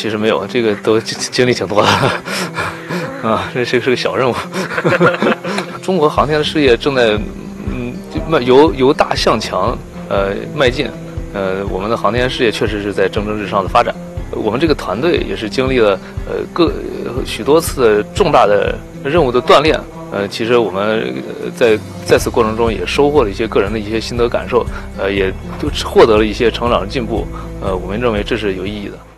其实没有，这个都经历挺多的啊，这是个小任务。中国航天的事业正在由大向强迈进，我们的航天事业确实是在蒸蒸日上的发展。我们这个团队也是经历了许多次重大的任务的锻炼。其实我们在此过程中也收获了一些个人的一些心得感受，也都获得了一些成长进步。我们认为这是有意义的。